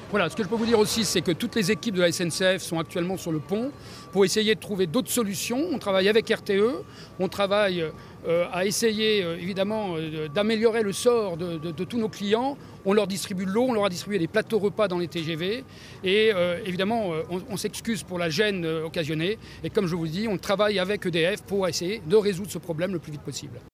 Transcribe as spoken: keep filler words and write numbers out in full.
Voilà, ce que je peux vous dire aussi, c'est que toutes les équipes de la S N C F sont actuellement sur le pont pour essayer de trouver d'autres solutions. On travaille avec R T E, on travaille euh, à essayer euh, évidemment euh, d'améliorer le sort de, de, de tous nos clients. On leur distribue de l'eau, on leur a distribué des plateaux repas dans les T G V et euh, évidemment euh, on, on s'excuse pour la gêne euh, occasionnée et comme je vous le dis, on travaille avec E D F pour essayer de résoudre ce problème le plus vite possible.